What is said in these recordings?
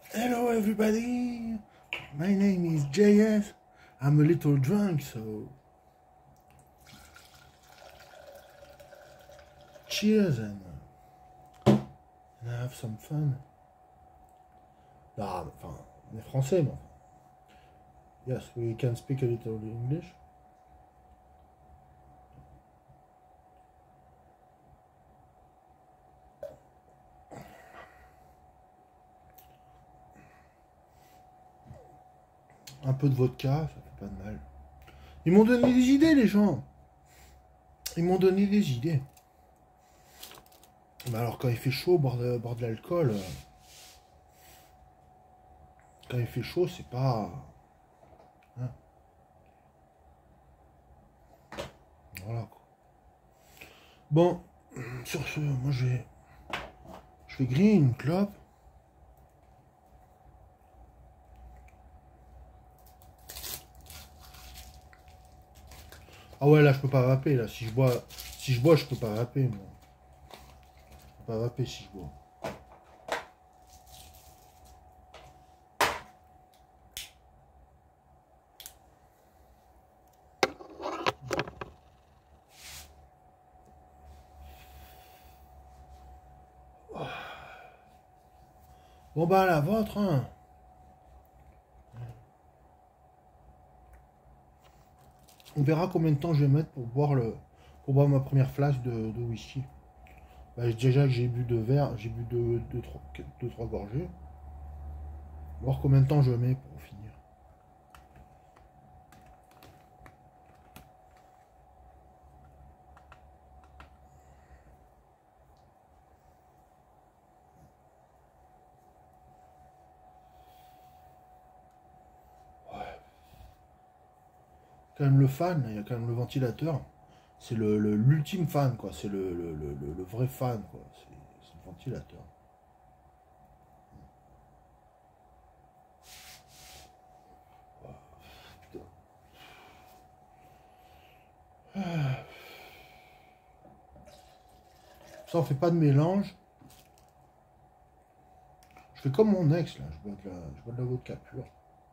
Hello everybody, my name is JS. I'm a little drunk, so cheers and have some fun. Non, enfin, on est français, moi. Yes, we can speak a little English. Un peu de vodka, ça fait pas de mal. Ils m'ont donné des idées, les gens. Ils m'ont donné des idées. Mais alors, quand il fait chaud, boire de l'alcool, quand il fait chaud, c'est pas... Hein. Voilà, quoi. Bon, sur ce, moi, je vais griller une clope. Ah ouais, là, je peux pas vaper, là. Si je bois, je peux pas vaper, moi. Je peux pas vaper si je bois. Bon, bah, la vôtre, hein. On verra combien de temps je vais mettre pour boire ma première flasque de whisky. Bah, déjà que j'ai bu 2 verres, j'ai bu 2-3 gorgées. Voir combien de temps je mets pour finir. Quand même le fan, il y a quand même le ventilateur. C'est l'ultime fan, quoi. C'est le vrai fan, quoi. C'est le ventilateur. Putain. Ça, on fait pas de mélange. Je fais comme mon ex, là. Je bois de la vodka pure.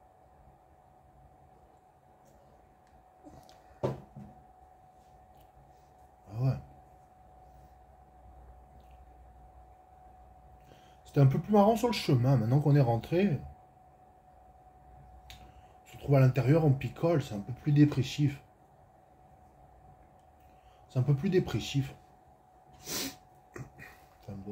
Ah ouais. C'était un peu plus marrant sur le chemin. Maintenant qu'on est rentré, on se trouve à l'intérieur, on picole. C'est un peu plus dépressif. C'est un peu plus dépressif. Enfin bon.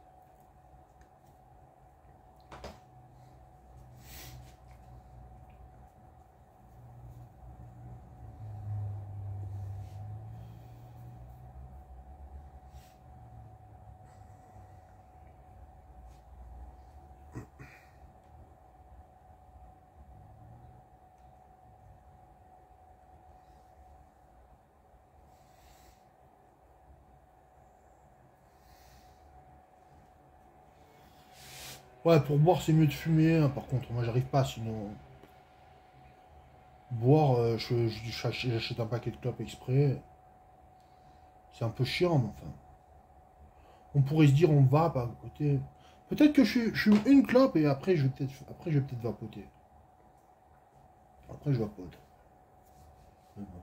Ouais, pour boire, c'est mieux de fumer, hein. Par contre, moi, j'arrive pas, sinon... Boire, j'achète un paquet de clopes exprès. C'est un peu chiant, mais enfin. On pourrait se dire, on va par côté. Peut-être que je fume une clope et après, je vais peut-être vapoter. Après, je vapote. Mais bon.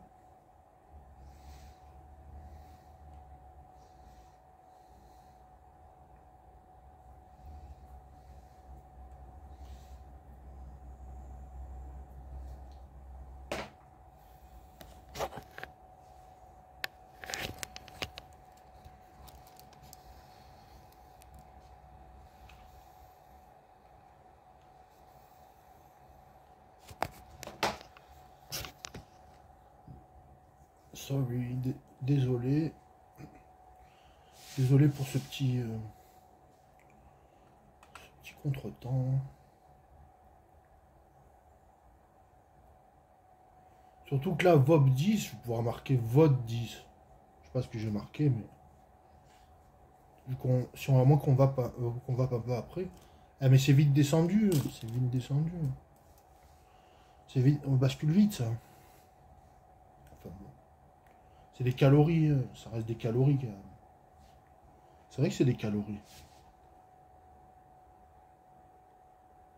Sorry, désolé. Désolé pour ce petit contretemps. Surtout que là, VOP 10, je vais pouvoir marquer VOD 10. Je sais pas ce que j'ai marqué, mais... Si on, à moins qu'on va pas après. Ah, mais c'est vite descendu. C'est vite descendu. C'est vite, on bascule vite, ça. Enfin bon. C'est des calories. Ça reste des calories, quand même. C'est vrai que c'est des calories.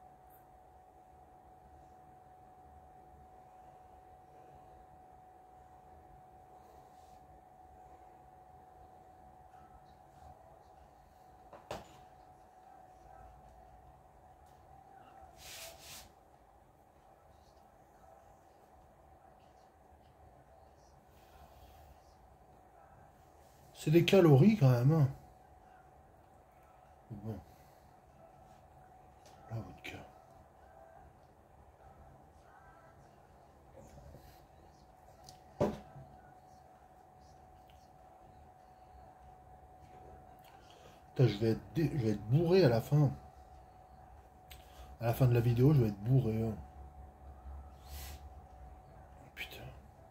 C'est des calories quand même. Hein. Bon. La vodka. Putain, je vais être bourré à la fin. À la fin de la vidéo, je vais être bourré. Hein. Putain.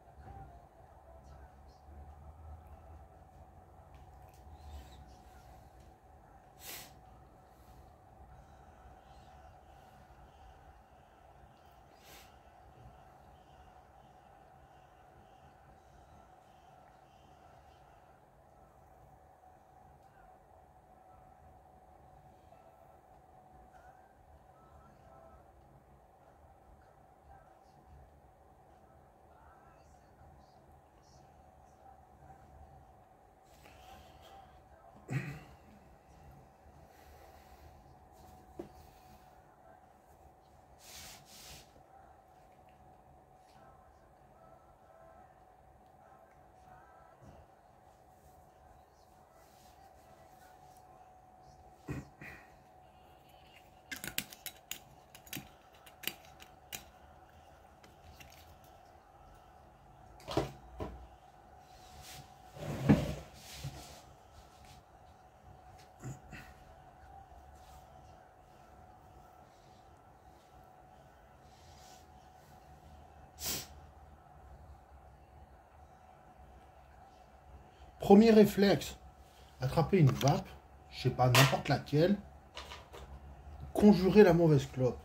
Premier réflexe, attraper une vape, je sais pas, n'importe laquelle, conjurer la mauvaise clope.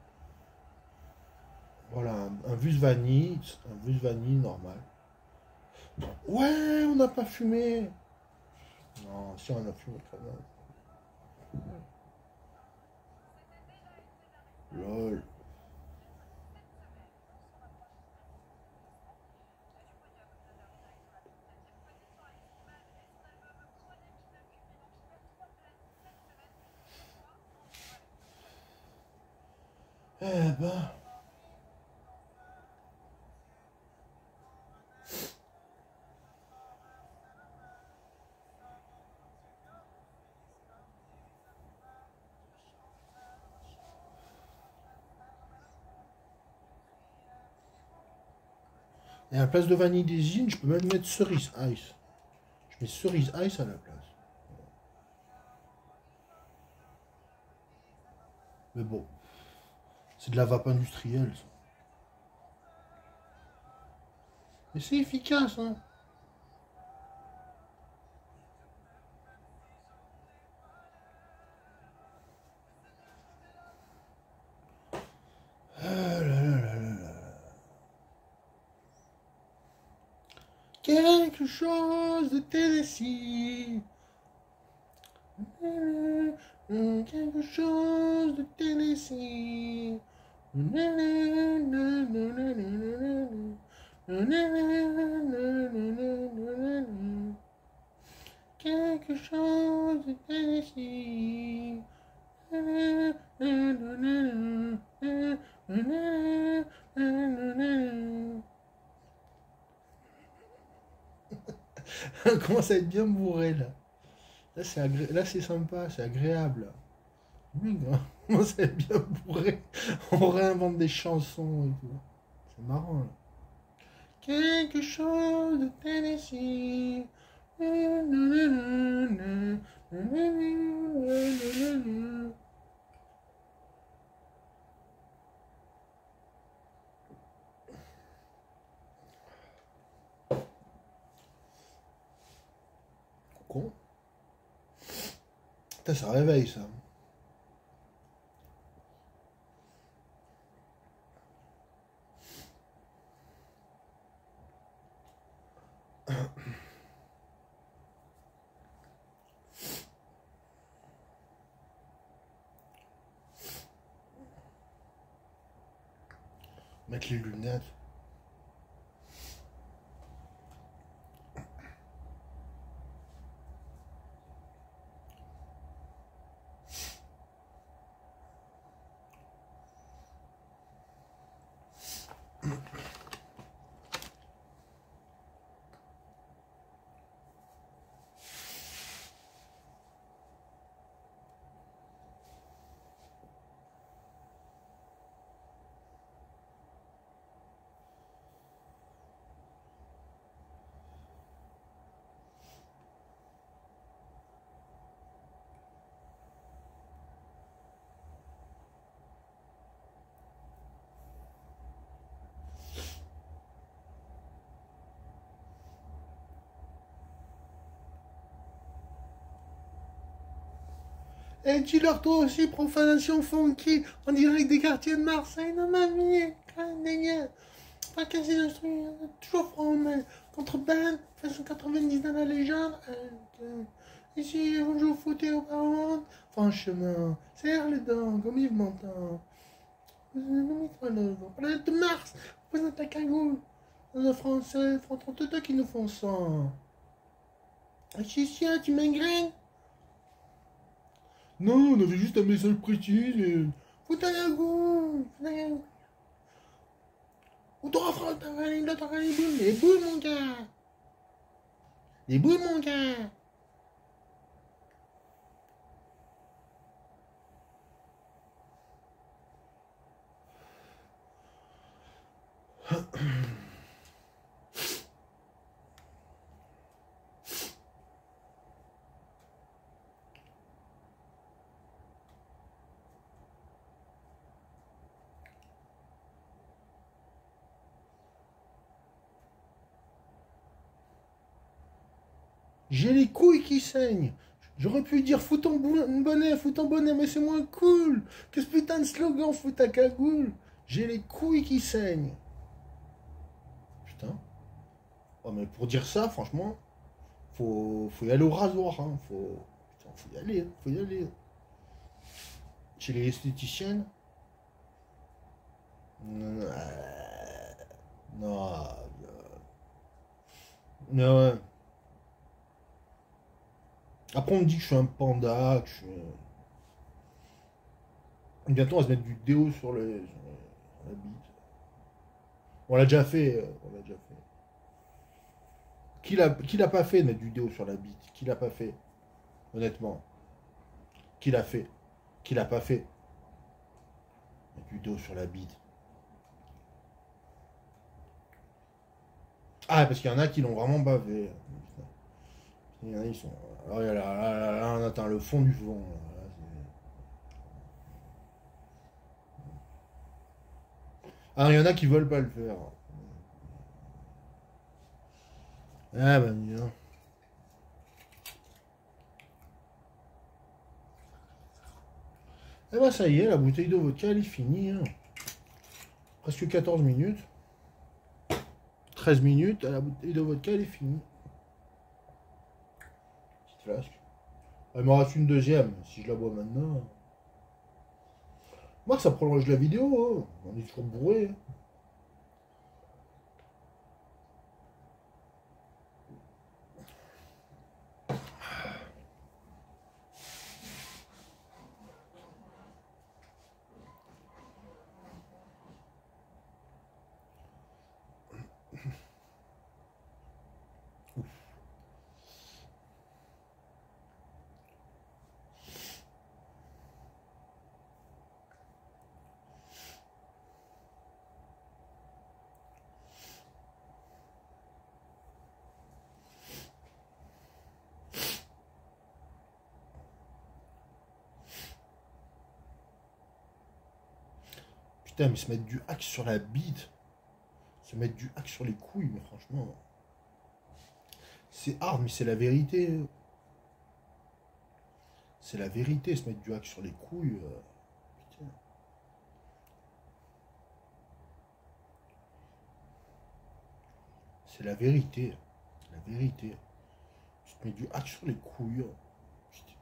Voilà, un Vus vanille normal. Ouais, on n'a pas fumé. Non, si on a fumé très bien. Lol. Eh ben. Et à la place de vanille des jeans, je peux même mettre cerise ice. Je mets cerise ice à la place. Mais bon, c'est de la vape industrielle, ça. Mais c'est efficace, hein. Ah là là là là là. Quelque chose de Tennessee. Quelque chose de Tennessee. Quelque chose de Tennessee. On commence à être bien bourré là. Là c'est sympa, c'est agréable. Oui, on commence à être bien bourré. On réinvente des chansons et tout. C'est marrant là. Quelque chose de Tennessee. Con. Putain, ça réveille ça. Mettre les lunettes. Et dis-leur toi aussi, profanation funky, en direct des quartiers de Marseille. Non, mamie, des gars. Pas casser l'instrument, toujours franc, mais contrebande, façon 90 dans la légende. Ici, on joue au foot et au ballon. Franchement, serre les dents, comme Yves Montand. Planète de Mars, présente ta cagoule. Les Français, font 32 qui nous font ça. Chien, tu m'engraines? Non, on avait juste un message précis. Faut ta cagoule, faut ta cagoule. Ou t'auras les boules, les boules, mon gars. Les boules, mon gars. J'ai les couilles qui saignent. J'aurais pu dire fous ton bonnet, mais c'est moins cool que ce putain de slogan fous ta cagoule. J'ai les couilles qui saignent. Putain. Oh, mais pour dire ça, franchement, faut y aller au rasoir. Hein. Faut y aller, faut y aller. Chez les esthéticiennes. Non. Non. Après, on me dit que je suis un panda, que je suis. Bientôt, on va se mettre du déo sur la bite. On l'a déjà fait. On l'a déjà fait. Qui l'a pas fait de mettre du déo sur la bite? Qui l'a pas fait? Honnêtement. Qui l'a fait? Qui l'a pas fait? Mettre du déo sur la bite. Ah, parce qu'il y en a qui l'ont vraiment bavé. Il y en a, ils sont. Alors, là, on atteint le fond du vent. Ah, il y en a qui veulent pas le faire. Ah, bah, bien. Eh ben, ça y est, la bouteille de vodka, elle est finie. Hein. Presque 14 minutes. 13 minutes, la bouteille de vodka, elle est finie. Petite flasque. Il m'en reste une deuxième, si je la bois maintenant. Moi, ça prolonge la vidéo. Hein. On est toujours bourré. Hein. Putain, mais se mettre du hack sur la bite, se mettre du hack sur les couilles, mais franchement, c'est hard, mais c'est la vérité. C'est la vérité, se mettre du hack sur les couilles. Putain. C'est la vérité. La vérité. Tu te mets du hack sur les couilles. Putain.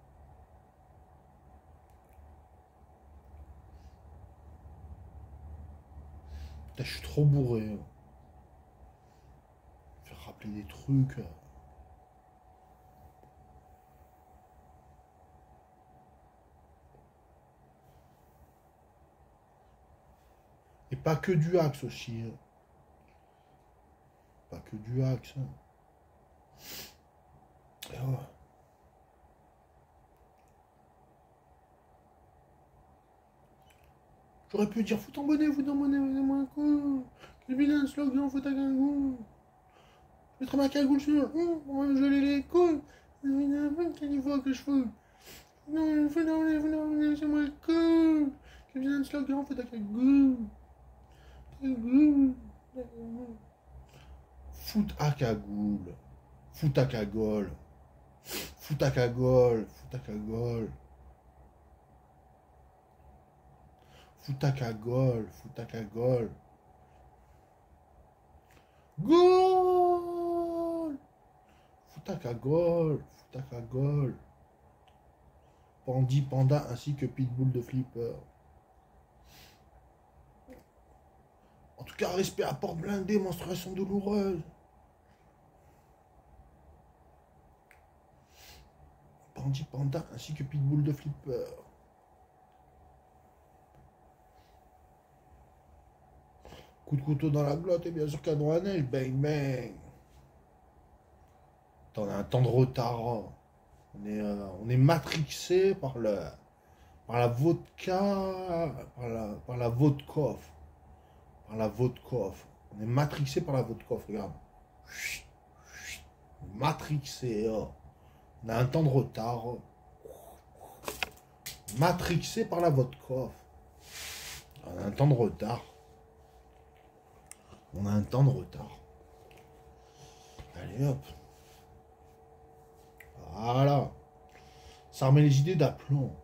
Putain, je suis trop bourré. Faire rappeler des trucs. Et pas que du axe aussi. Hein. Pas que du axe. Hein. Et ouais. J'aurais pu dire fous ton bonnet, vous c'est moins cool. Quel vilain slogan, fous ta cagoule. Je mettrai ma cagoule sur. On va geler les couilles. Quelle fois que je fous. Non, c'est moins cool. Quel vilain slogan, fous ta cagoule. Fout à cagoule. Fout ta cagole. Fout ta cagole. Fout ta cagole. Fous ta cagole, fous ta cagole. Goal! Fous ta cagole, fous ta cagole. Pandi, Panda ainsi que Pitbull de Flipper. En tout cas, respect à porte blindée, menstruation douloureuse. Pandi, Panda ainsi que Pitbull de Flipper. Coup de couteau dans la glotte et bien sûr cadeau à neige, bang bang. T'en as un temps de retard. Hein. On est matrixé par la vodka, par la vodkov. Par la vodkov. On est matrixé par la vodkov, regarde. Matrixé. Oh. On a un temps de retard. Oh. Matrixé par la vodkov. On a un temps de retard. On a un temps de retard. Allez hop. Voilà. Ça remet les idées d'aplomb.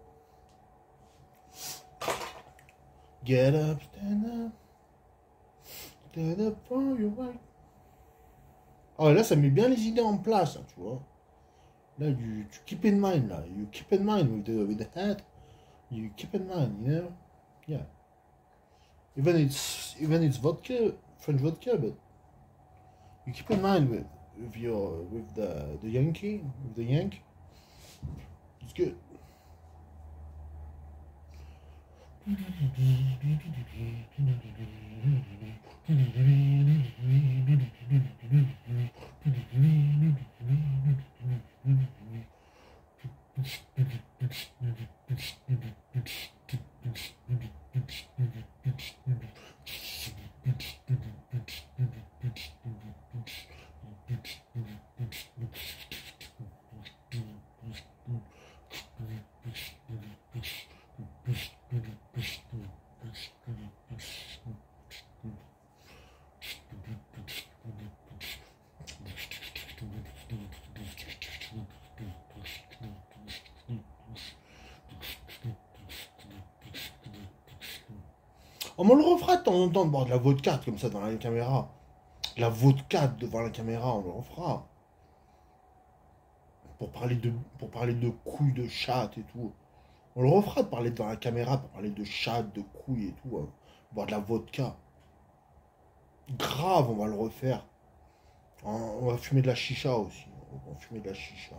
Get up, stand up. Stand up for your right. Ah, là, ça met bien les idées en place, là, tu vois. Là, tu keep in mind, là. You keep in mind with the head. You keep in mind, you know. Yeah. Even it's vodka, French vodka, but you keep in mind with the Yankee, with the Yank. It's good. On me le refera de temps en temps de boire de la vodka comme ça dans la caméra. La vodka devant la caméra, on le refera. Pour parler de couilles de chatte et tout. On le refera de parler devant la caméra pour parler de chatte, de couilles et tout. Hein. Boire de la vodka. Grave, on va le refaire. On va fumer de la chicha aussi. On va fumer de la chicha.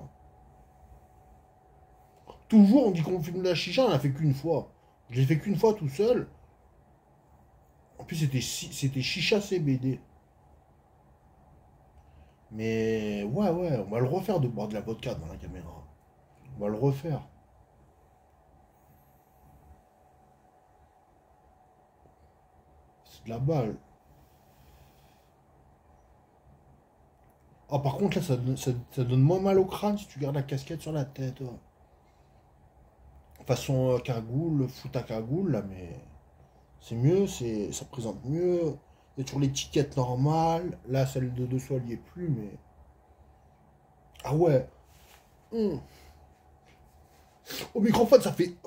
Toujours on dit qu'on fume de la chicha, on l'a fait qu'une fois. Je l'ai fait qu'une fois tout seul. En plus c'était chicha CBD. Mais ouais, on va le refaire de boire de la vodka devant la caméra. On va le refaire. C'est de la balle. Ah, par contre, là, ça donne moins mal au crâne si tu gardes la casquette sur la tête. Ouais. Façon cagoule, fout à cagoule, là, mais c'est mieux, ça présente mieux. Il y a toujours l'étiquette normale. Là, celle de dessous, elle n'y est plus, mais. Ah ouais. Au microphone, ça fait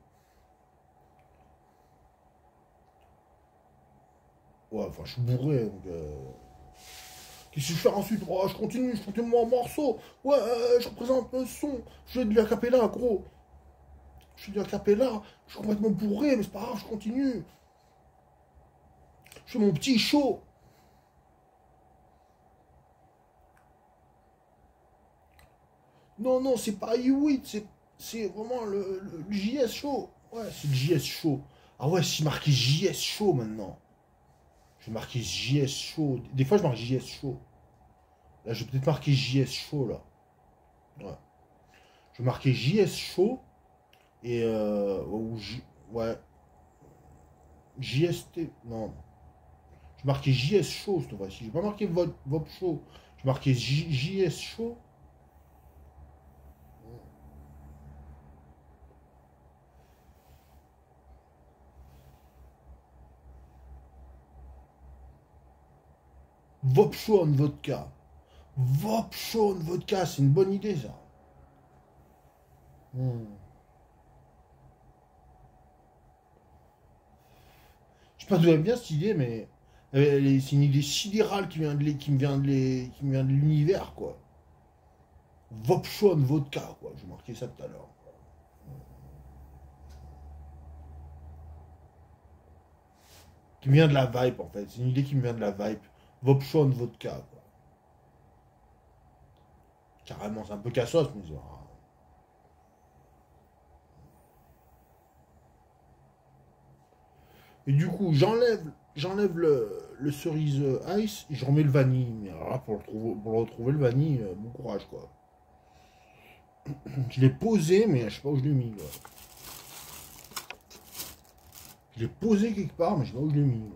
Ouais, enfin, je suis bourré, donc. Qu'est-ce que je fais ensuite? Oh, je continue mon morceau. Ouais, je représente le son. Je fais de la capella, gros. Je fais de la capella. Je suis complètement bourré, mais c'est pas grave, je continue. Je fais mon petit show. Non, c'est pas U8, c'est vraiment le JS show. Ouais, c'est le JS show. Ah ouais, c'est marqué JS show maintenant. Je vais marquer JS show. Des fois, je marque JS show. Là, je vais peut-être marquer JS show, là. Ouais. Je vais marquer JS show. Et ouais. JST. Non. Je vais marquer JS show cette fois-ci. Je vais pas marquer VOP show. Je vais marquer JS show. VOP show en vodka. VOP show en vodka, c'est une bonne idée ça. pas d'où elle vient cette idée, mais c'est une idée sidérale qui me vient de l'univers, quoi. Vopchon vodka, quoi. J'ai marqué ça tout à l'heure. Qui me vient de la vibe, en fait. C'est une idée qui me vient de la vibe. Vopchon vodka, quoi. Carrément, c'est un peu cassos, mais et du coup, j'enlève le cerise ice, et je remets le vanille. Mais alors là, pour le retrouver, le vanille, bon courage, quoi. Je l'ai posé, mais je sais pas où je l'ai mis, quoi. Je l'ai posé quelque part, mais je sais pas où je l'ai mis.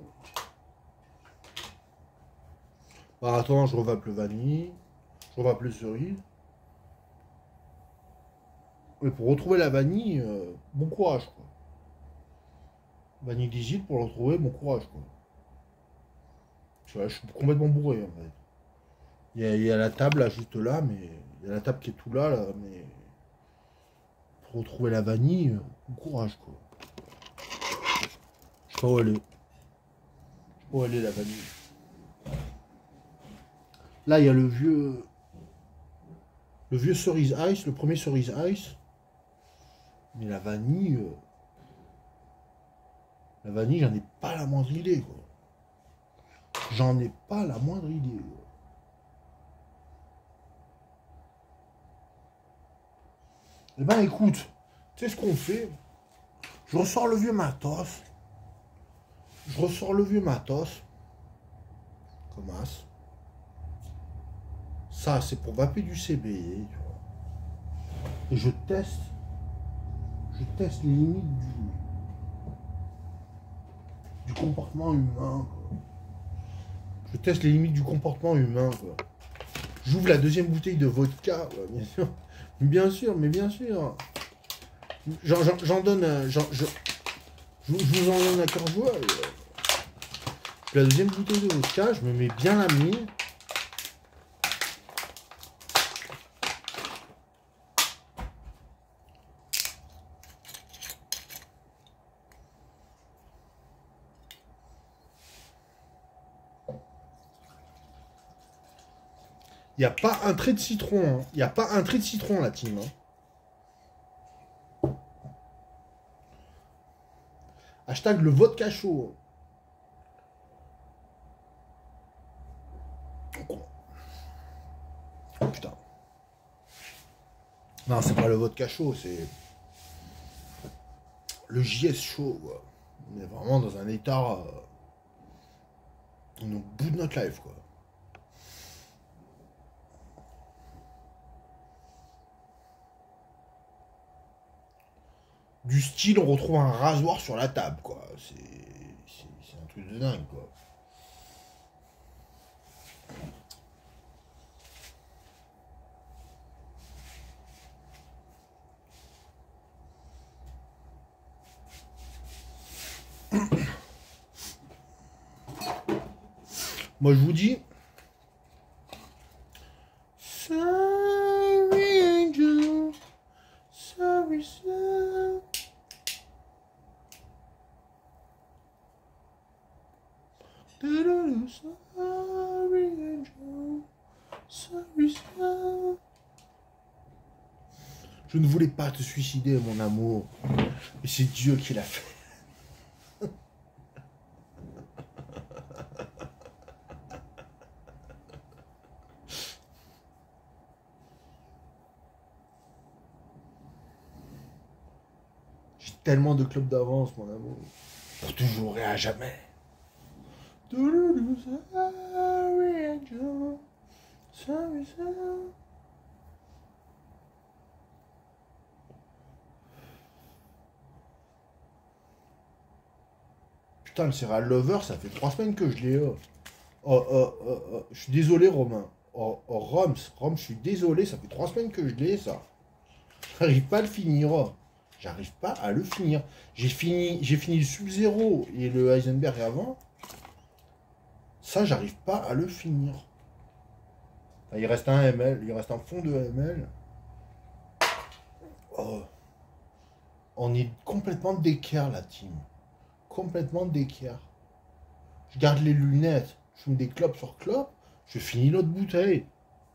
Ah, attends, je revape le vanille. Je revape le cerise. Mais pour retrouver la vanille, bon courage, quoi. Vanille d'Igile, pour le retrouver, bon courage, quoi. Parce que là, je suis complètement bourré, en fait. Il y a la table, là, juste là, mais... Il y a la table qui est tout là, là, mais... Pour retrouver la vanille, bon courage, quoi. Je sais pas où elle est. Je sais pas où elle est, la vanille. Là, il y a le vieux... Le vieux cerise ice, le premier cerise ice. Mais la vanille... La vanille, j'en ai pas la moindre idée, quoi. J'en ai pas la moindre idée, quoi. Eh ben, écoute, tu sais ce qu'on fait? Je ressors le vieux matos. Je ressors le vieux matos. Comme as. Ça, c'est pour vaper du CBD, tu vois. Et je teste les limites du comportement humain, quoi. Je teste les limites du comportement humain, quoi. J'ouvre la deuxième bouteille de vodka, quoi, bien sûr. Bien sûr, mais bien sûr. J'en donne... je vous en donne à cœur joie. La deuxième bouteille de vodka, je me mets bien la mine. Il n'y a pas un trait de citron. Il n'y a pas un trait de citron, la team. Hashtag le vodka chaud. Oh putain. Non, c'est pas le vodka chaud, c'est le JS chaud, quoi. On est vraiment dans un état... on est au bout de notre life, quoi. Du style, on retrouve un rasoir sur la table, quoi. C'est un truc de dingue, quoi. Moi, je vous dis... Sorry, angel. Sorry, sorry. Sorry, angel. Sorry, sorry. Je ne voulais pas te suicider, mon amour. Mais c'est Dieu qui l'a fait. J'ai tellement de clubs d'avance, mon amour. Pour toujours et à jamais. Sorry, angel. Sorry, sorry. Putain, le Serial Lover, ça fait 3 semaines que je l'ai. Je suis désolé, Romain. Roms, je suis désolé, ça fait 3 semaines que je l'ai, ça. J'arrive pas à le finir. J'arrive pas à le finir. J'ai fini le Sub-Zero et le Heisenberg avant. Ça, j'arrive pas à le finir. Enfin, il reste un ML, il reste un fond de ML. Oh. On est complètement d'équerre, la team. Complètement d'équerre. Je garde les lunettes. Je fume des clopes sur clopes. Je finis l'autre bouteille.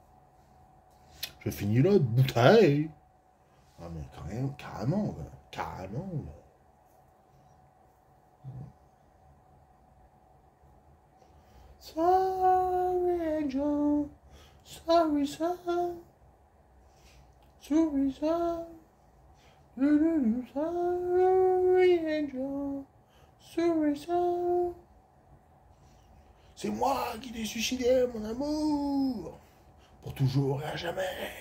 Je finis l'autre bouteille. Ah mais quand même, carrément, quoi. Carrément. Quoi. Sorry, angel. Sorry, son. Sorry, son. Sorry, angel. Sorry, son. C'est moi qui t'ai suicidé, mon amour. Pour toujours et à jamais.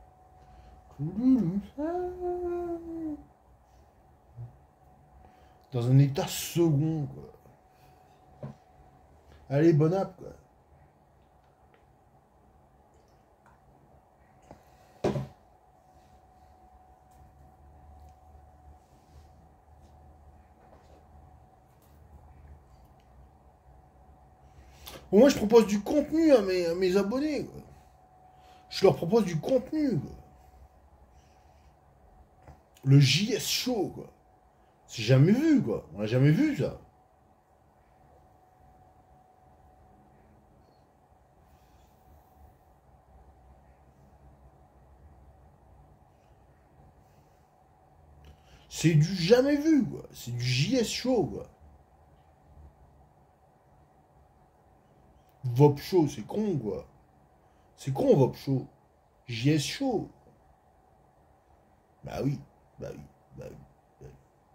Dans un état second, quoi. Allez, bon app, quoi. Bon, moi, je propose du contenu à mes abonnés, quoi. Je leur propose du contenu, quoi. Le JS Show, quoi. C'est jamais vu, quoi. On n'a jamais vu, ça. C'est du jamais vu, quoi. C'est du JS Show, quoi. Vop Show, c'est con, quoi. C'est con, Vop Show. JS Show. Bah oui, bah oui, bah oui. Bah oui.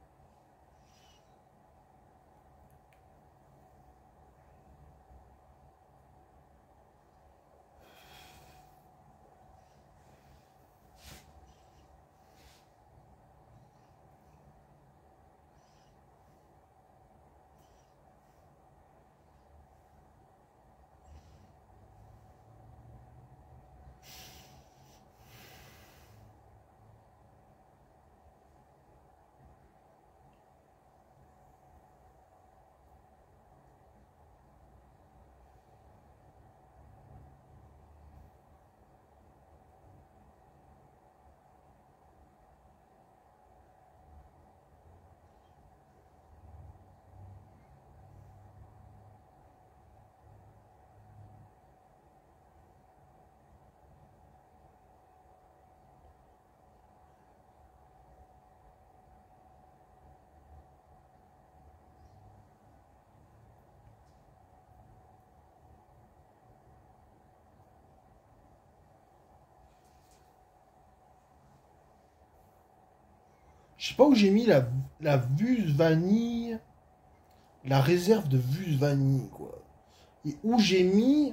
Je sais pas où j'ai mis la Vuse vanille, la réserve de Vuse vanille, quoi. Et où j'ai mis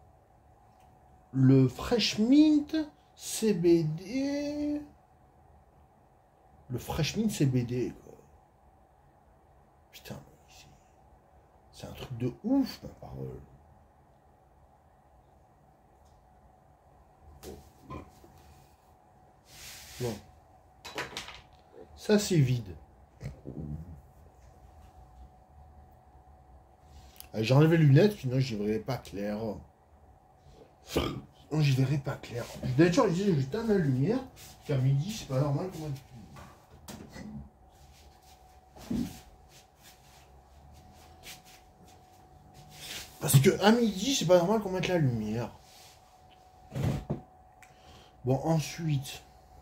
le Fresh Mint CBD. Le Fresh Mint CBD, quoi. Putain, c'est un truc de ouf, ma parole. Bon. Ça, c'est vide. J'ai enlevé les lunettes, sinon j'y verrais pas clair. Non, j'y verrais pas clair. D'ailleurs, je disais, j'éteins la lumière, qu'à midi, c'est pas normal qu'on mette. Parce que à midi, c'est pas normal qu'on mette la lumière. Bon, ensuite,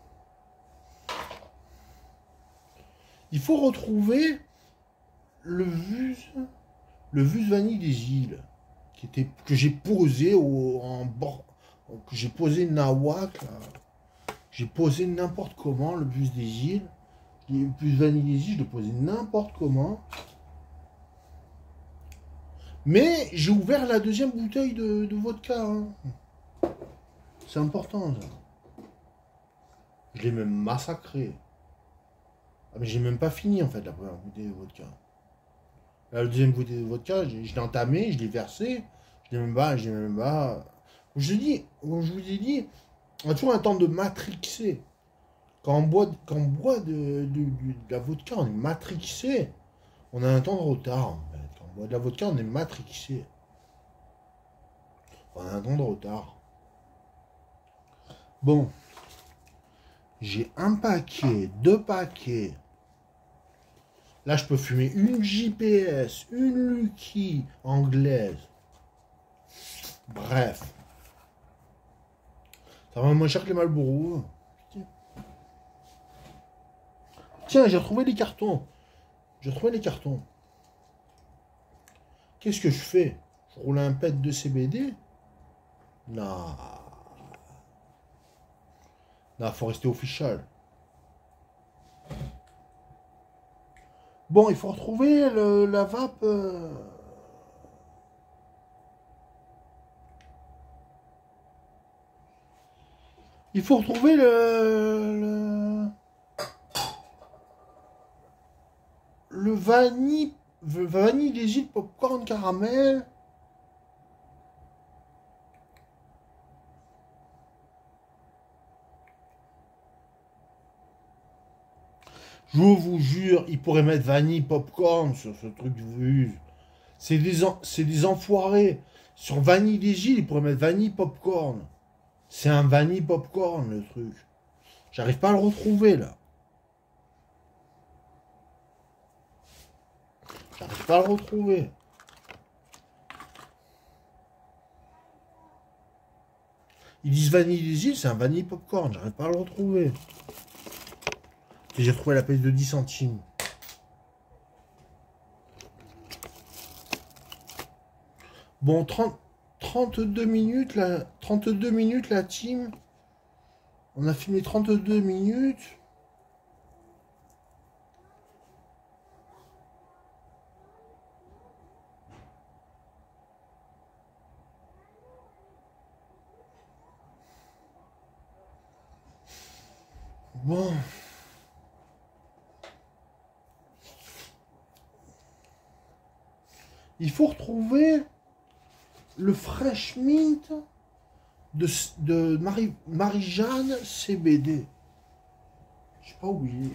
il faut retrouver le Vuse vanille des îles que j'ai posé en bord, que j'ai posé nawak, là. J'ai posé n'importe comment le Vuse des îles. Le Vuse vanille des îles, je l'ai posé n'importe comment. Mais j'ai ouvert la deuxième bouteille de vodka. Hein. C'est important, ça. Je l'ai même massacré. Ah, mais j'ai même pas fini, en fait, la première bouteille de vodka. La deuxième bouteille de vodka, je l'ai entamée, je l'ai versée. Je l'ai même pas. Je vous ai dit, on a toujours un temps de matrixer. Quand on boit de la vodka, on est matrixé. On a un temps de retard, en fait. Quand on boit de la vodka, on est matrixé. On a un temps de retard. Bon. J'ai un paquet, 2 paquets Là, je peux fumer une JPS, une Lucky anglaise. Bref. Ça va moins cher que les Marlboro. Tiens, j'ai retrouvé les cartons. J'ai retrouvé les cartons. Qu'est-ce que je fais? Je roule un pet de CBD? Non. Non, faut rester official. Bon, il faut retrouver la vape. Il faut retrouver le vanille. Le vanille des îles popcorn caramel. Je vous jure, il pourrait mettre vanille popcorn sur ce truc de vue. C'est des enfoirés. Sur vanille des îles, il pourrait mettre vanille popcorn. C'est un vanille popcorn le truc. J'arrive pas à le retrouver là. J'arrive pas à le retrouver. Ils disent vanille des îles, c'est un vanille popcorn. J'arrive pas à le retrouver. Et j'ai retrouvé la pièce de 10 centimes. Bon, 32 minutes, 32 minutes la team. On a filmé 32 minutes. Bon. Il faut retrouver le Fresh Mint de Marie-Jeanne CBD. J'ai pas oublié.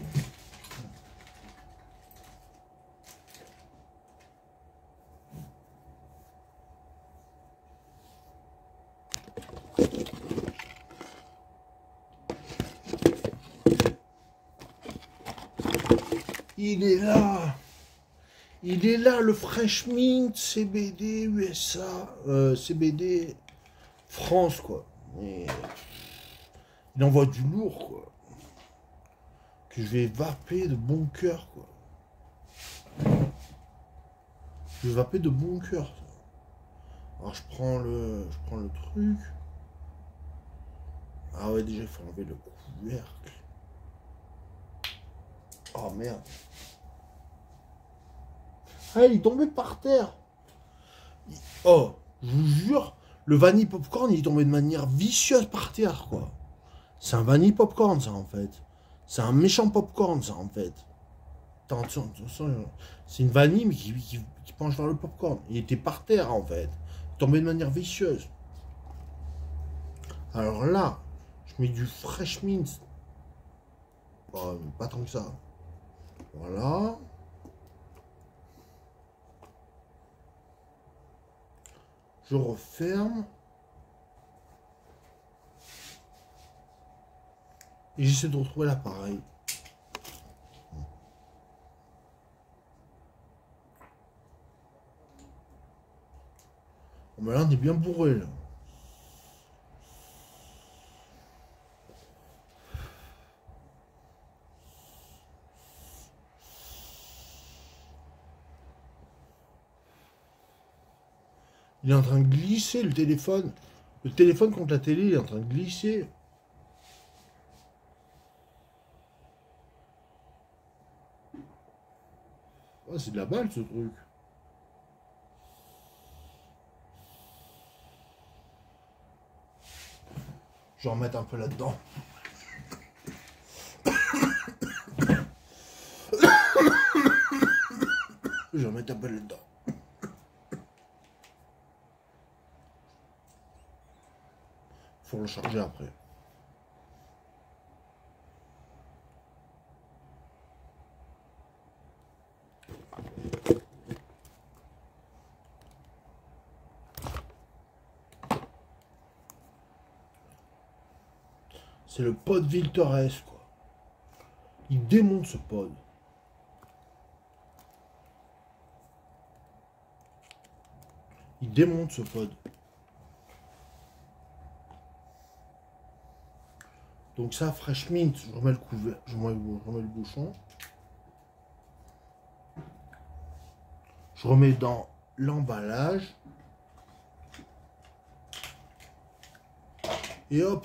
Il est là. Il est là, le Fresh Mint CBD USA. CBD France, quoi. Mais il envoie du lourd, quoi. Que je vais vaper de bon cœur, quoi. Je vais vaper de bon cœur. Alors je prends le truc. Ah ouais, déjà il faut enlever le couvercle. Oh merde. Ah, il est tombé par terre. Oh, je vous jure, le vanille popcorn, il est tombé de manière vicieuse par terre, quoi. C'est un vanille popcorn, ça, en fait. C'est un méchant popcorn, ça, en fait. Attention, c'est une vanille, mais qui penche vers le popcorn. Il était par terre, en fait. Il est tombé de manière vicieuse. Alors là, je mets du fresh mint. Bon, pas tant que ça. Voilà. Je referme. Et j'essaie de retrouver l'appareil. Oh, mais là, on est bien bourré, là. Il est en train de glisser, le téléphone. Le téléphone contre la télé, il est en train de glisser. Oh, c'est de la balle, ce truc. Je vais en remettre un peu là-dedans. Je vais en mettre un peu là-dedans. Faut le charger après. C'est le pod Viltorès, quoi. Il démonte ce pod. Il démonte ce pod. Donc ça, fresh mint, je remets le couvercle, je remets le bouchon. Je remets dans l'emballage. Et hop,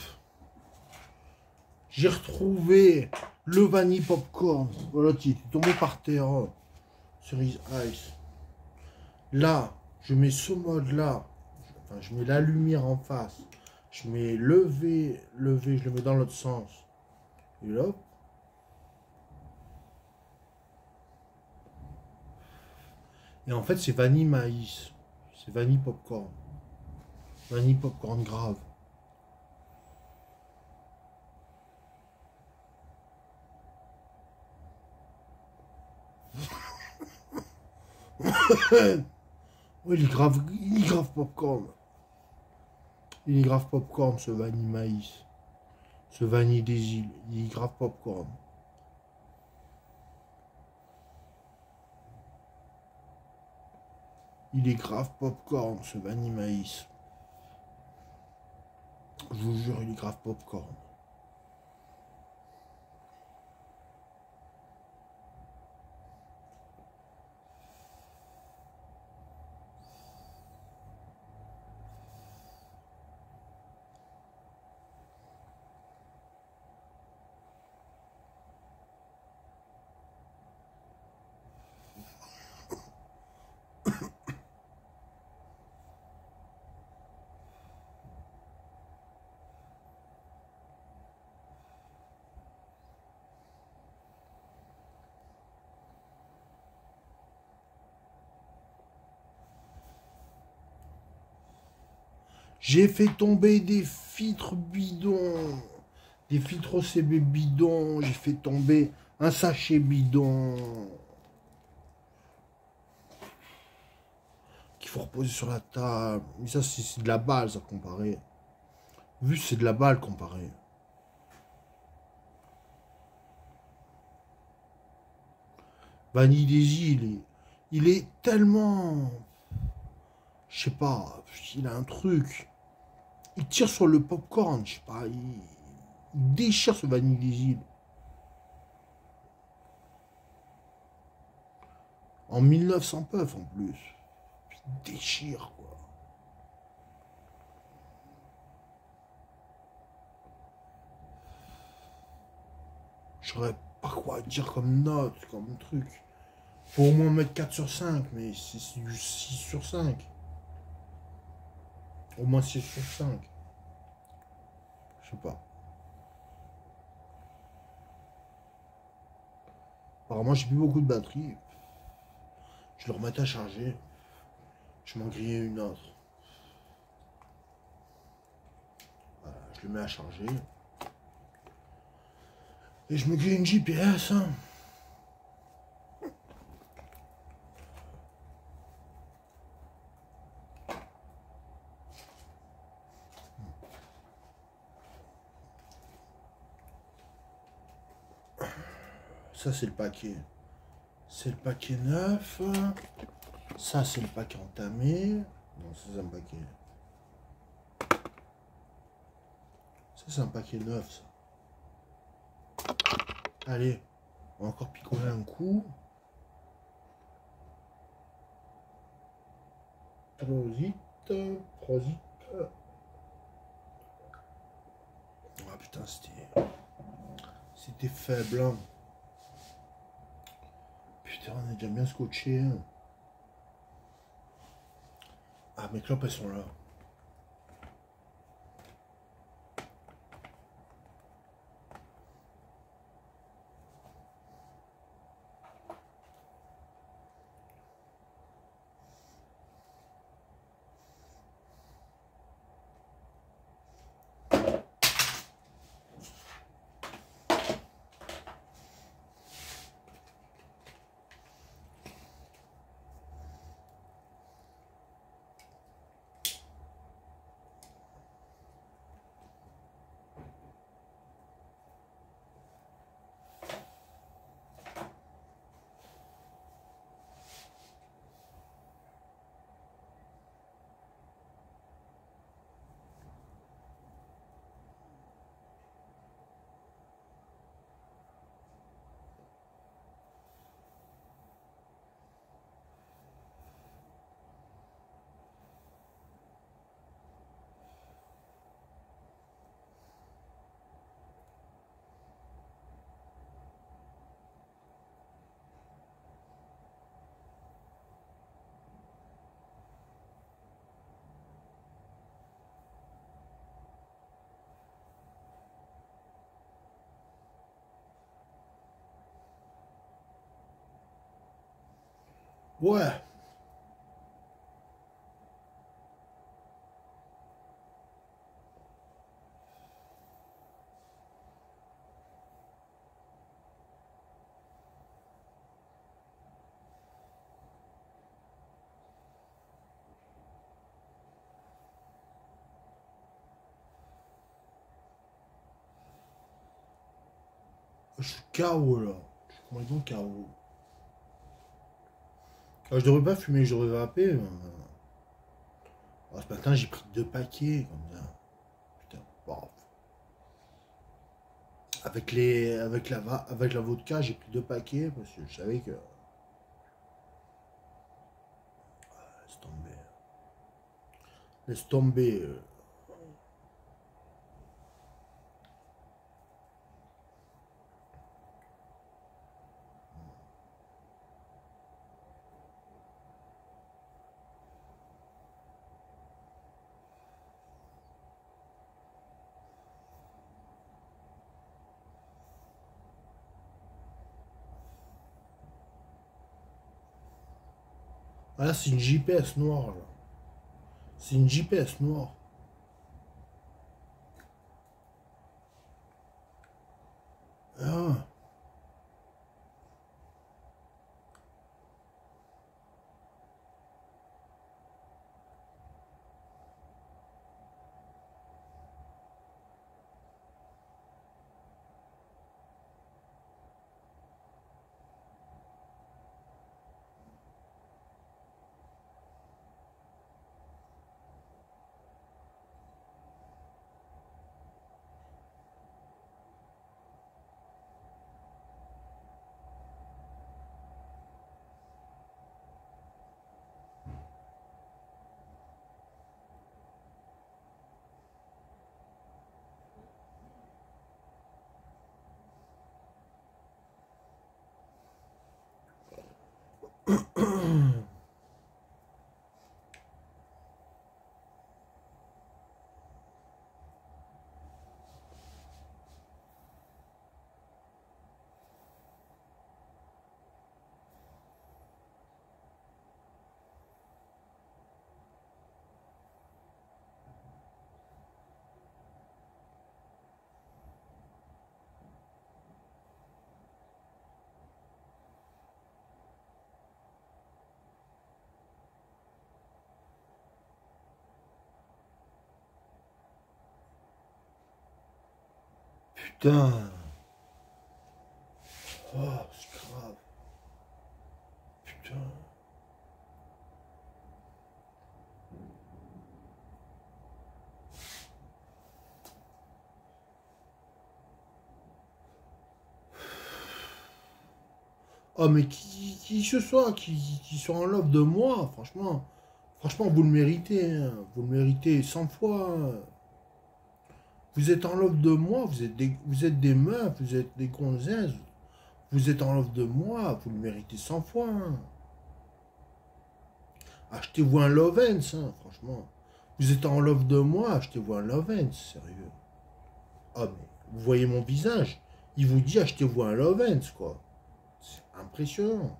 j'ai retrouvé le vanille popcorn. Voilà, qui est tombé par terre. Cerise ice. Là, je mets ce mode-là. Enfin, je mets la lumière en face. Je mets levé, je le mets dans l'autre sens. Et là. Et en fait, c'est vanille maïs. C'est vanille popcorn. Vanille popcorn grave. Oui, il est grave popcorn. Il est grave popcorn, ce vanille maïs. Ce vanille des îles. Il est grave popcorn. Il est grave popcorn, ce vanille maïs. Je vous jure, il est grave popcorn. J'ai fait tomber des filtres bidons. Des filtres OCB bidons. J'ai fait tomber un sachet bidon. Qu'il faut reposer sur la table. Mais ça, c'est de la balle, ça, comparé. Vu c'est de la balle, comparé. Vanille des îles, il est tellement... Je sais pas, il a un truc. Il tire sur le popcorn, je sais pas. Il déchire ce vanille des îles. En 1900 puff en plus. Il déchire, quoi. Je saurais pas quoi dire comme note, comme truc. Faut au moins mettre 4 sur 5, mais c'est du 6 sur 5. Au moins 6 sur 5. Je sais pas. Apparemment, j'ai plus beaucoup de batterie. Je le remettais à charger. Je m'en grillais une autre. Voilà, je le mets à charger. Et je me grille une GPS. Hein. Ça, c'est le paquet. C'est le paquet neuf. Ça, c'est le paquet entamé. Non, ça, c'est un paquet. Ça, c'est un paquet neuf, ça. Allez, on va encore picoler un coup. Prosit. Prosit. Ah putain, c'était faible. Hein. Putain, on est déjà bien scotché. Hein. Ah, mes clopes, elles sont là. Ouais. Je suis KO là. Je suis complètement KO. Alors, je devrais pas fumer, je devrais vaper. Ce matin, j'ai pris 2 paquets comme ça. Putain, bon. Avec la vodka, j'ai pris 2 paquets parce que je savais que. Laisse tomber. Laisse tomber. Ah là, c'est une JPS noire là. C'est une JPS noire. Ah. Putain. Oh, c'est grave. Putain. Oh, mais qui ce soit, qui soit en love de moi, franchement. Franchement, vous le méritez. Hein. Vous le méritez 100 fois. Hein. Vous êtes en love de moi, vous êtes des meufs, vous êtes des gonzesses. Vous êtes en love de moi, vous le méritez 100 fois. Hein. Achetez-vous un Lovens, hein, franchement. Vous êtes en love de moi, achetez-vous un Lovens, sérieux. Ah, mais vous voyez mon visage. Il vous dit achetez-vous un Lovens, quoi. C'est impressionnant.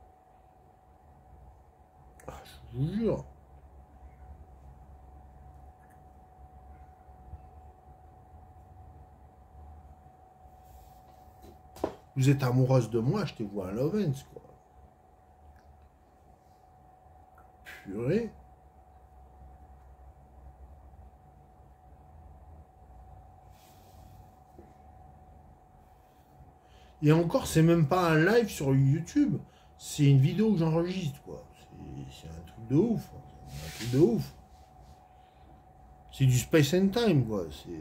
Ah, je vous jure. Vous êtes amoureuse de moi, achetez-vous un Lovens, quoi. Purée. Et encore, c'est même pas un live sur YouTube. C'est une vidéo que j'enregistre, quoi. C'est un truc de ouf. Hein. C'est un truc de ouf. C'est du space and time, quoi. C'est.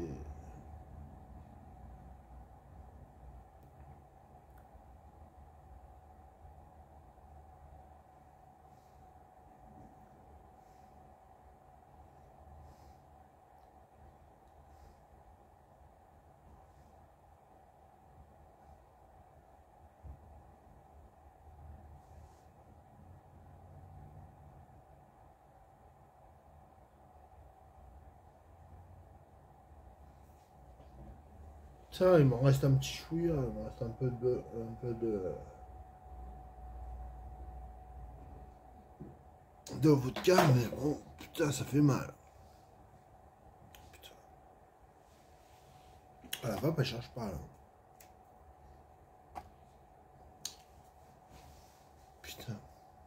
Ça, il m'en reste un petit chouïa, il m'en reste un peu de. de vodka, mais bon, putain, ça fait mal. Putain. Ah, la vape, elle cherche pas, là. Putain.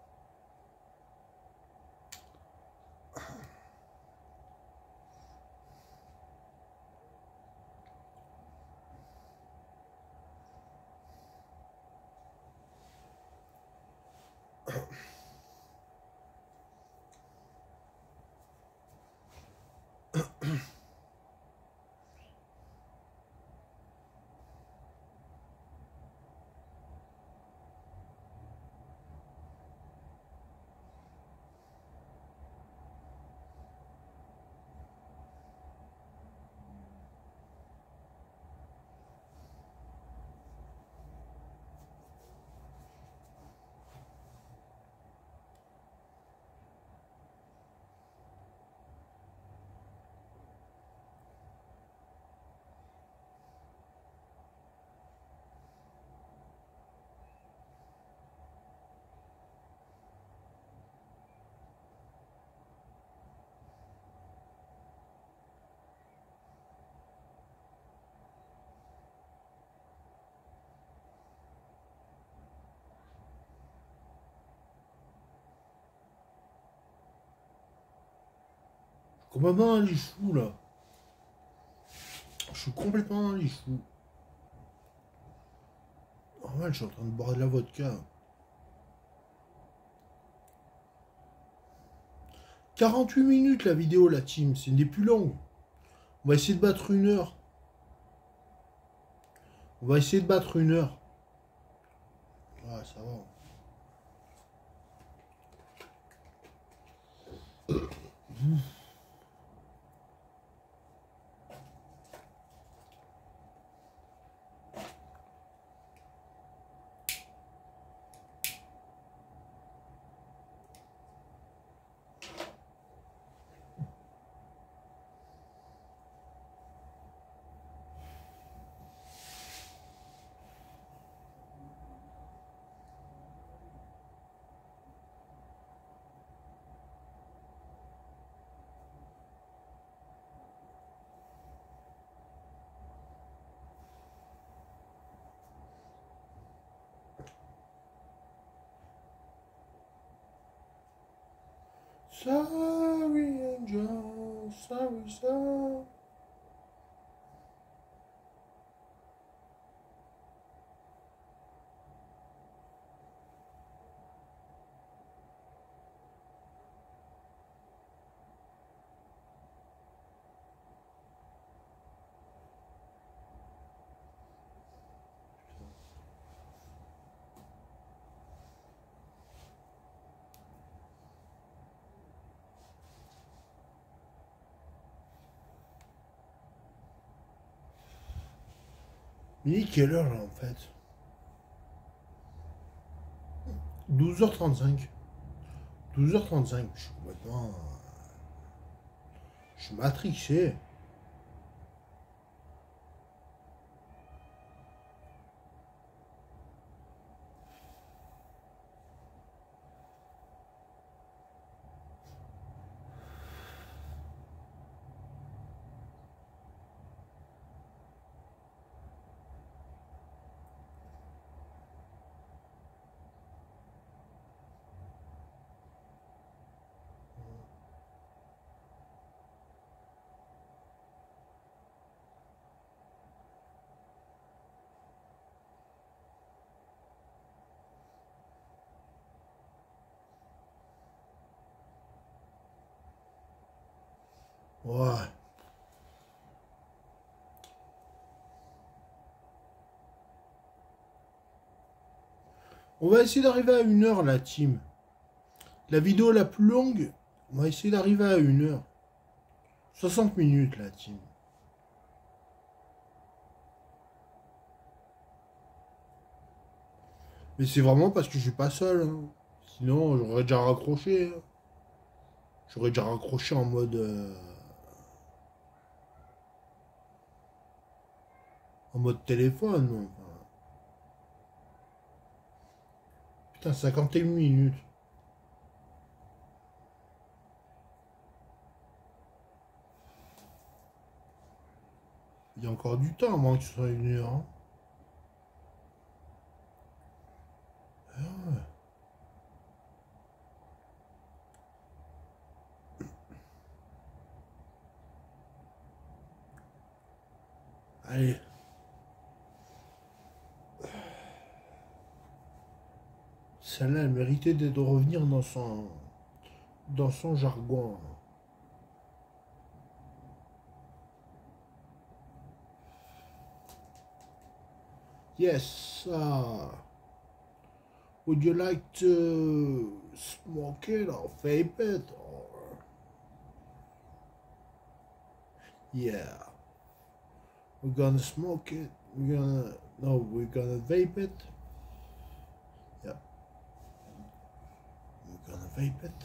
Complètement un lichou, là. Je suis complètement un lichou. Normal, je suis en train de boire de la vodka. 48 minutes la vidéo, la team, c'est une des plus longues. On va essayer de battre 1 heure. On va essayer de battre 1 heure. Ouais, ça va. Sorry, angel, sorry, sorry. Mais il est quelle heure là en fait? 12h35. 12h35. Je suis complètement. Je suis matrixé. Ouais. On va essayer d'arriver à 1 heure la team. La vidéo la plus longue, on va essayer d'arriver à 1 heure. 60 minutes la team. Mais c'est vraiment parce que je suis pas seul, hein. Sinon, j'aurais déjà raccroché, hein. J'aurais déjà raccroché en mode téléphone. Enfin. Putain, 51 minutes. Il y a encore du temps, moi, que ce soit 1 heure. Hein. Ah, allez. Celle-là, elle méritait de revenir dans son jargon. Yes. Would you like to smoke it or vape it? Or... Yeah. We're gonna smoke it. We're gonna vape it. Yeah. We're gonna vape it.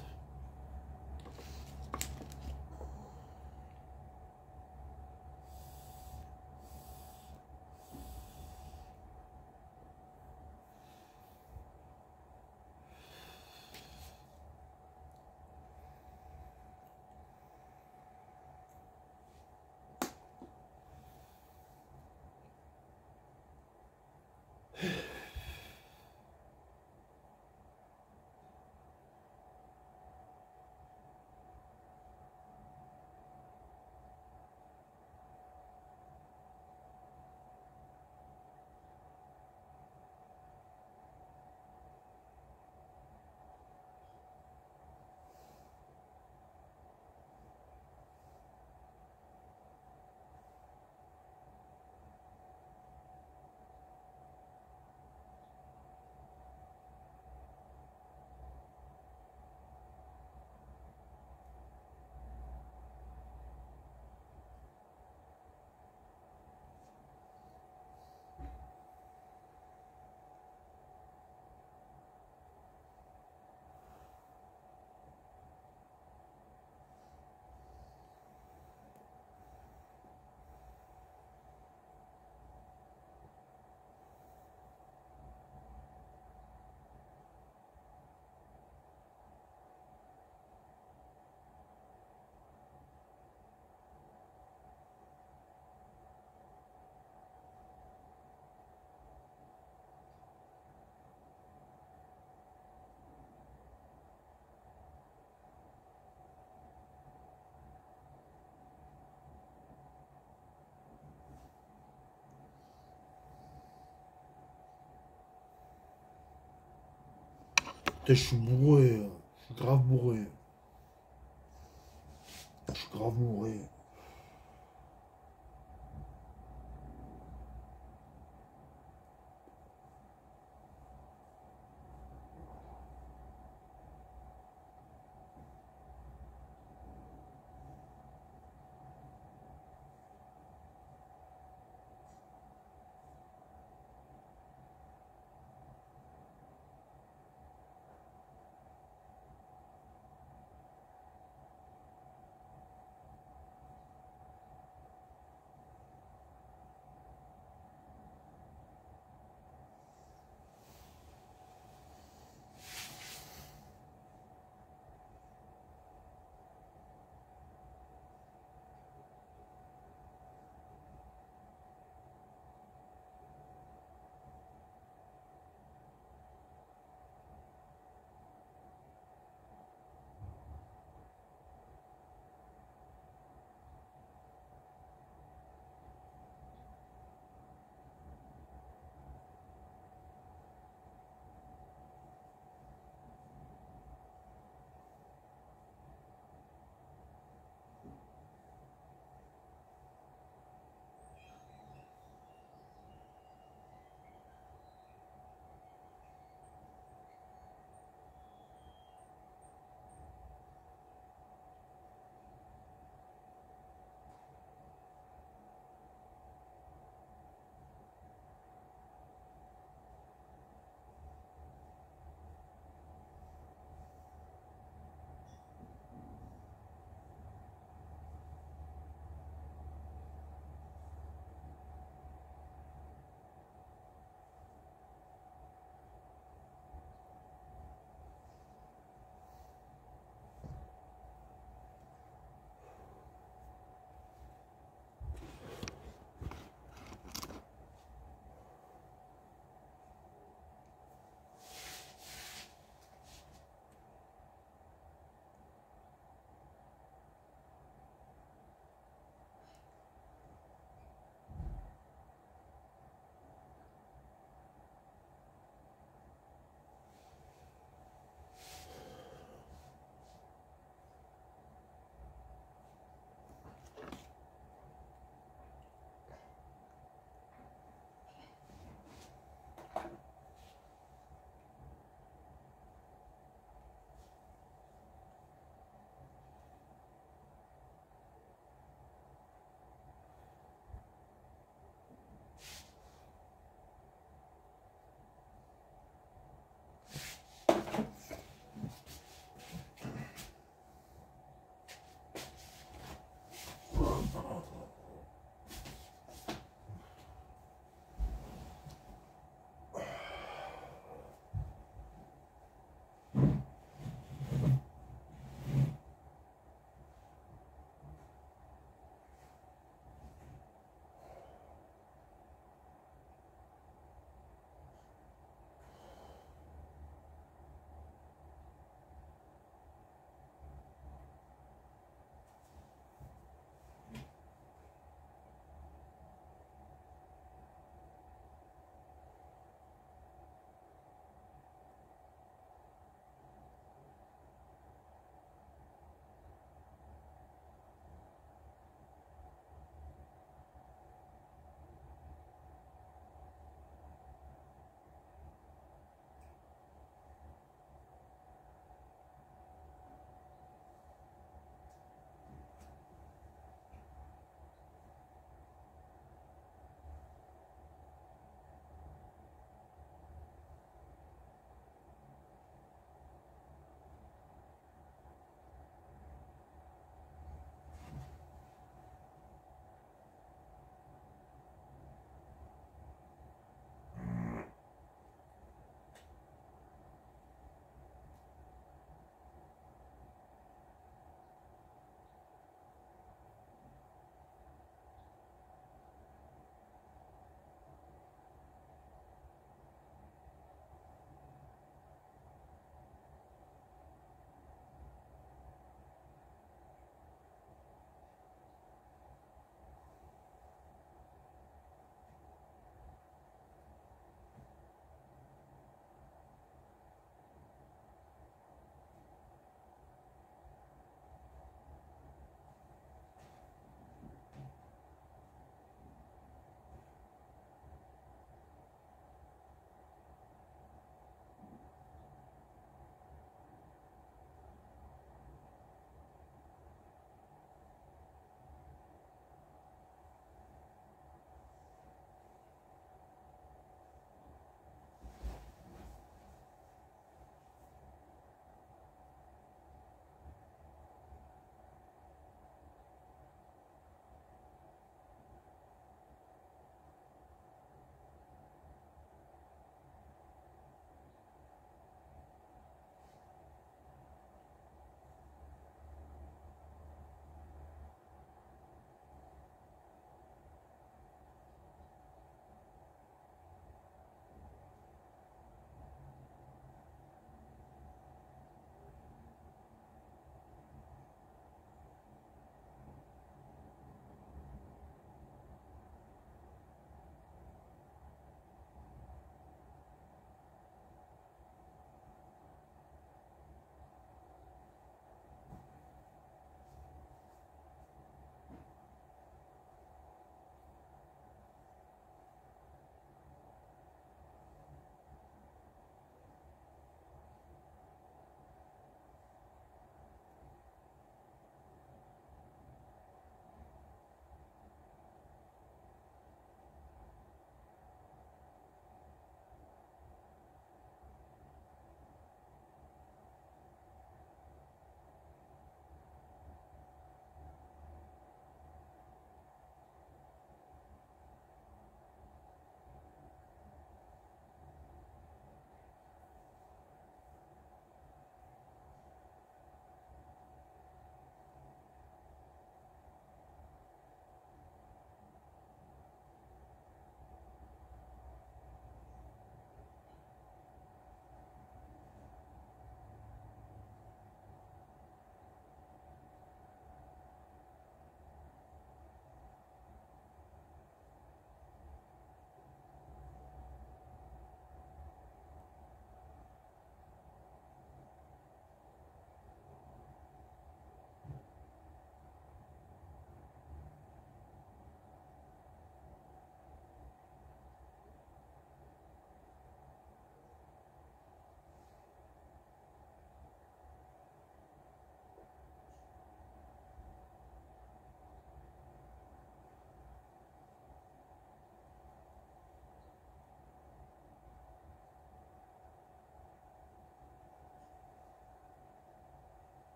Putain, je suis bourré. Je suis grave bourré. Je suis grave bourré.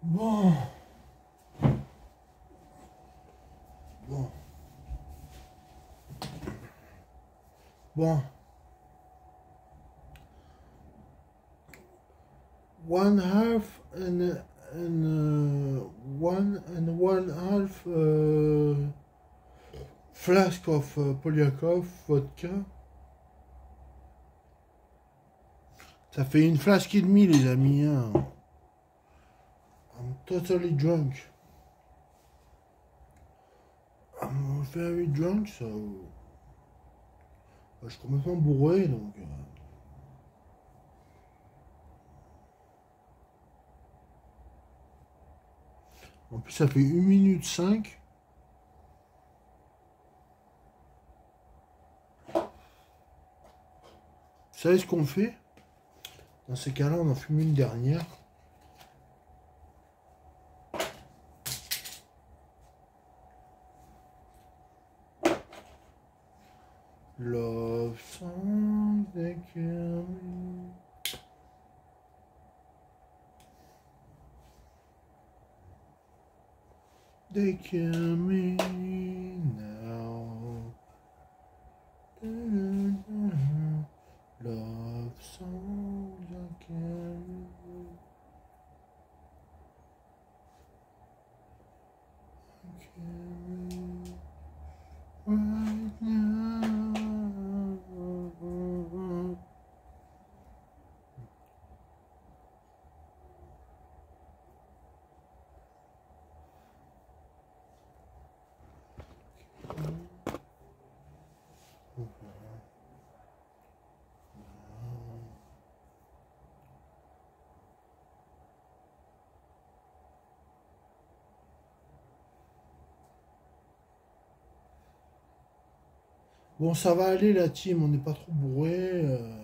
Bon. Bon. Bon. One half and one half flask of Polyakov vodka. Ça fait une flasque et demie, les amis. Hein. I'm totally drunk. I'm very drunk, so... Je suis complètement bourré, donc... En plus, ça fait 1 minute 5. Vous savez ce qu'on fait? Dans ces cas-là, on en fume une dernière. Love song that kill me. They kill me now. Love songs that kill me. Right now. Bon, ça va aller la team, on n'est pas trop bourré.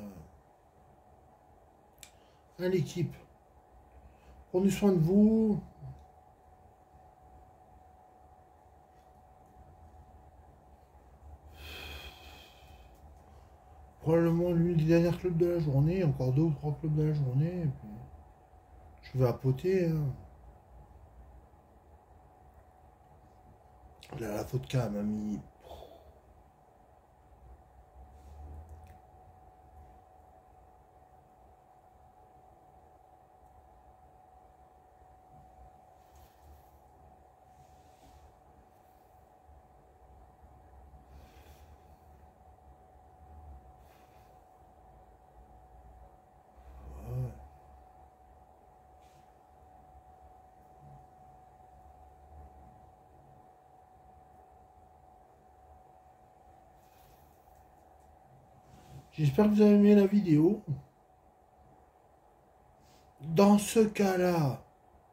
Hein, l'équipe. Prenez soin de vous. Probablement l'une des dernières clubs de la journée, encore 2 ou 3 clubs de la journée, et puis je vais appoter. Hein. Là, la vodka m'a mis. J'espère que vous avez aimé la vidéo. Dans ce cas-là,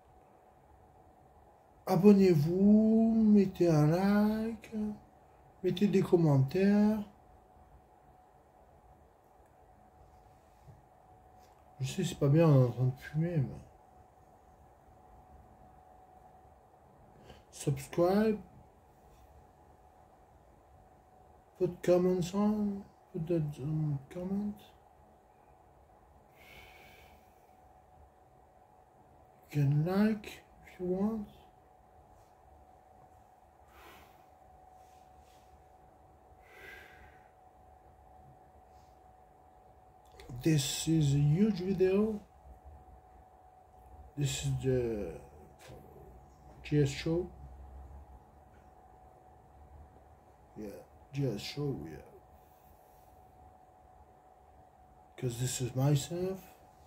abonnez-vous, mettez un like, mettez des commentaires. Je sais, c'est pas bien, on est en train de fumer, mais... Subscribe. Put comments on. Put that comment. You can like if you want. This is a huge video. This is the GS show. Yeah, GS show, yeah. Because this is myself.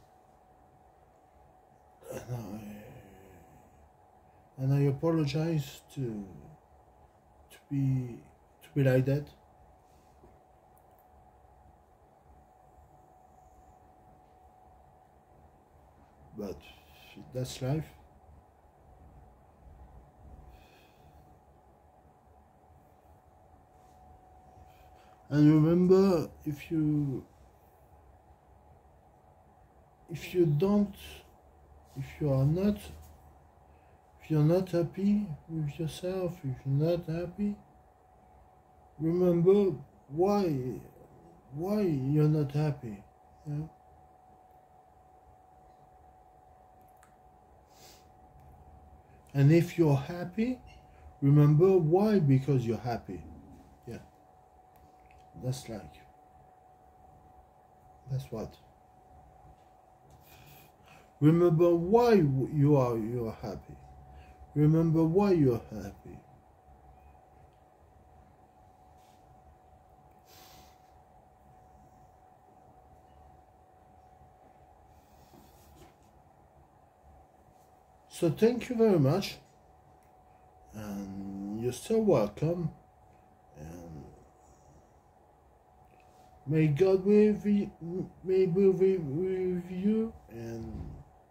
And I apologize to be like that. But that's life. And remember, if you're not happy with yourself, if you're not happy, remember why you're not happy. Yeah? And if you're happy, remember why, because you're happy. Yeah. That's what. Remember why you are happy. Remember why you're happy. So thank you very much, and you're still welcome, and may God may be with you, and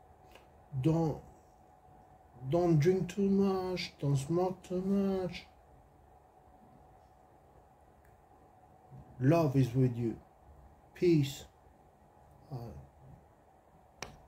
don't drink too much, don't smoke too much. Love is with you. Peace. Bye.